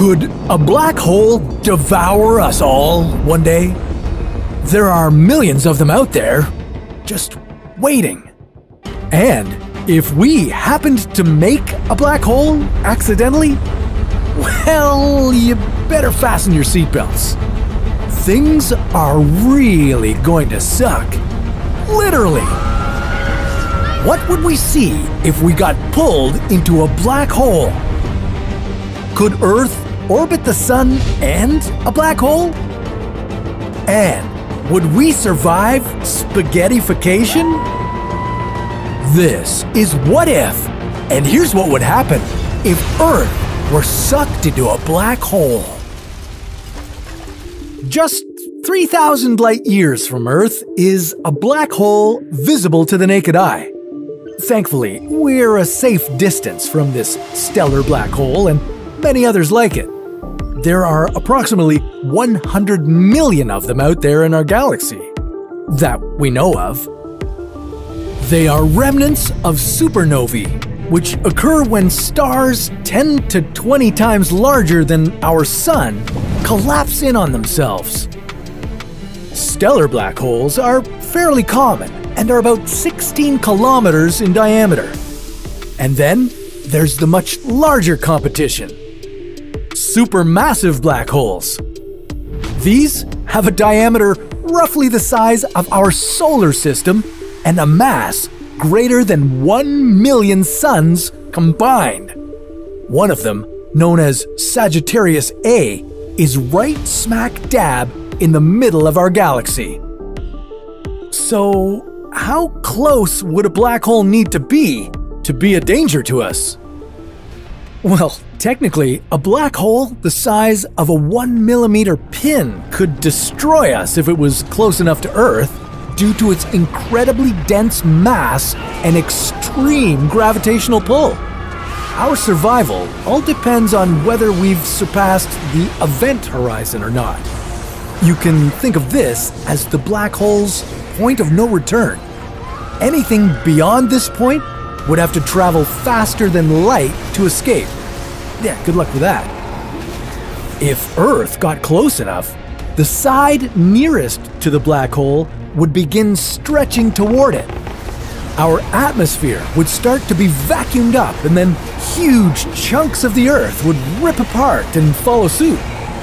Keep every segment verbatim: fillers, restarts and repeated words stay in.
Could a black hole devour us all one day? There are millions of them out there, just waiting. And if we happened to make a black hole accidentally, well, you better fasten your seatbelts. Things are really going to suck. Literally. What would we see if we got pulled into a black hole? Could Earth orbit the sun and a black hole? And would we survive spaghettification? This is What If, and here's what would happen if Earth were sucked into a black hole. Just three thousand light years from Earth is a black hole visible to the naked eye. Thankfully, we're a safe distance from this stellar black hole and many others like it. There are approximately one hundred million of them out there in our galaxy that we know of. They are remnants of supernovae, which occur when stars ten to twenty times larger than our Sun collapse in on themselves. Stellar black holes are fairly common and are about sixteen kilometers in diameter. And then there's the much larger competition: supermassive black holes. These have a diameter roughly the size of our solar system and a mass greater than one million suns combined. One of them, known as Sagittarius A, is right smack dab in the middle of our galaxy. So, how close would a black hole need to be to be a danger to us? Well, technically, a black hole the size of a one millimeter pin could destroy us if it was close enough to Earth due to its incredibly dense mass and extreme gravitational pull. Our survival all depends on whether we've surpassed the event horizon or not. You can think of this as the black hole's point of no return. Anything beyond this point would have to travel faster than light to escape. Yeah, good luck with that. If Earth got close enough, the side nearest to the black hole would begin stretching toward it. Our atmosphere would start to be vacuumed up, and then huge chunks of the Earth would rip apart and follow suit.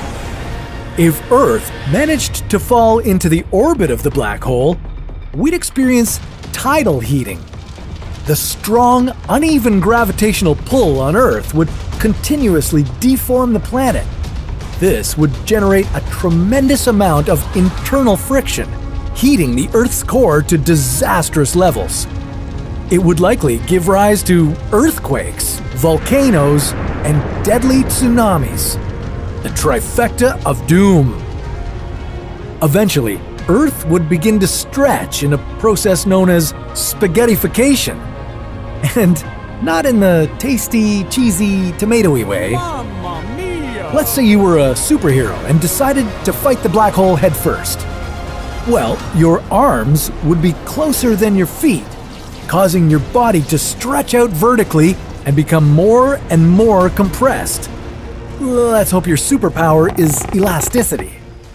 If Earth managed to fall into the orbit of the black hole, we'd experience tidal heating. The strong, uneven gravitational pull on Earth would continuously deform the planet. This would generate a tremendous amount of internal friction, heating the Earth's core to disastrous levels. It would likely give rise to earthquakes, volcanoes, and deadly tsunamis. The trifecta of doom. Eventually, Earth would begin to stretch in a process known as spaghettification. And not in the tasty, cheesy, tomatoey way. Mamma mia! Let's say you were a superhero and decided to fight the black hole head first. Well, your arms would be closer than your feet, causing your body to stretch out vertically and become more and more compressed. Let's hope your superpower is elasticity.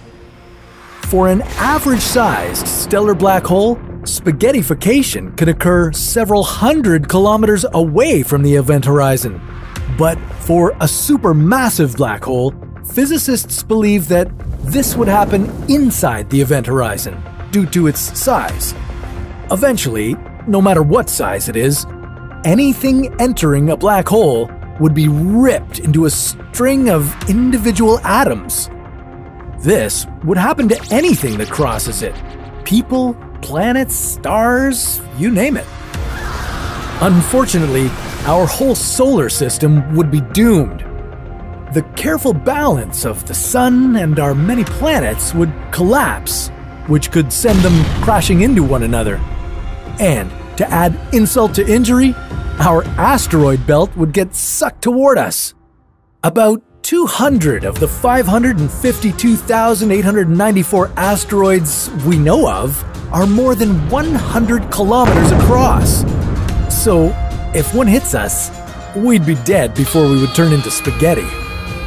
For an average-sized stellar black hole, spaghettification can occur several hundred kilometers away from the event horizon. But for a supermassive black hole, physicists believe that this would happen inside the event horizon due to its size. Eventually, no matter what size it is, anything entering a black hole would be ripped into a string of individual atoms. This would happen to anything that crosses it: people, planets, stars, you name it. Unfortunately, our whole solar system would be doomed. The careful balance of the sun and our many planets would collapse, which could send them crashing into one another. And to add insult to injury, our asteroid belt would get sucked toward us. About two hundred of the five hundred fifty-two thousand eight hundred ninety-four asteroids we know of are more than one hundred kilometers across. So, if one hits us, we'd be dead before we would turn into spaghetti.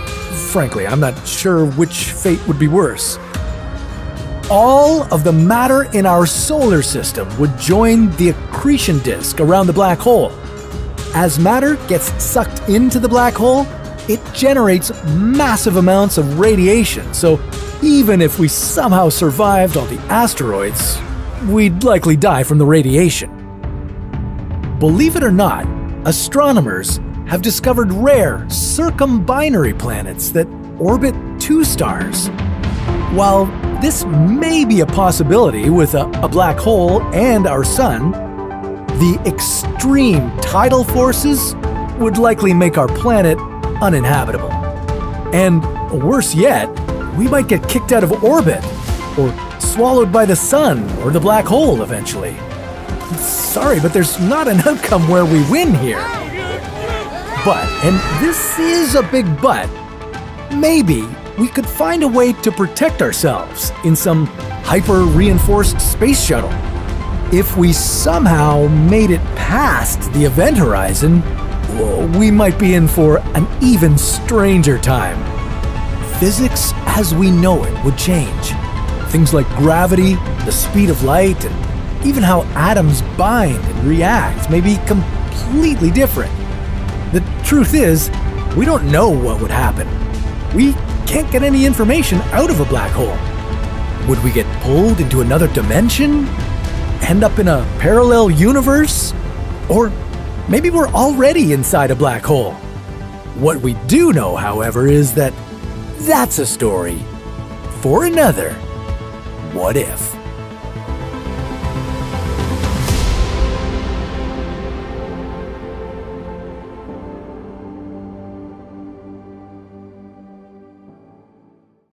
frankly, I'm not sure which fate would be worse. All of the matter in our solar system would join the accretion disk around the black hole. As matter gets sucked into the black hole, it generates massive amounts of radiation, so even if we somehow survived all the asteroids, we'd likely die from the radiation. Believe it or not, astronomers have discovered rare circumbinary planets that orbit two stars. While this may be a possibility with a, a black hole and our sun, the extreme tidal forces would likely make our planet uninhabitable. And worse yet, we might get kicked out of orbit or swallowed by the sun or the black hole eventually. Sorry, but there's not an outcome where we win here. But, and this is a big but, maybe we could find a way to protect ourselves in some hyper-reinforced space shuttle. If we somehow made it past the event horizon, we might be in for an even stranger time. Physics as we know it would change. Things like gravity, the speed of light, and even how atoms bind and react may be completely different. The truth is, we don't know what would happen. We can't get any information out of a black hole. Would we get pulled into another dimension? End up in a parallel universe? Or maybe we're already inside a black hole. What we do know, however, is that that's a story for another What If.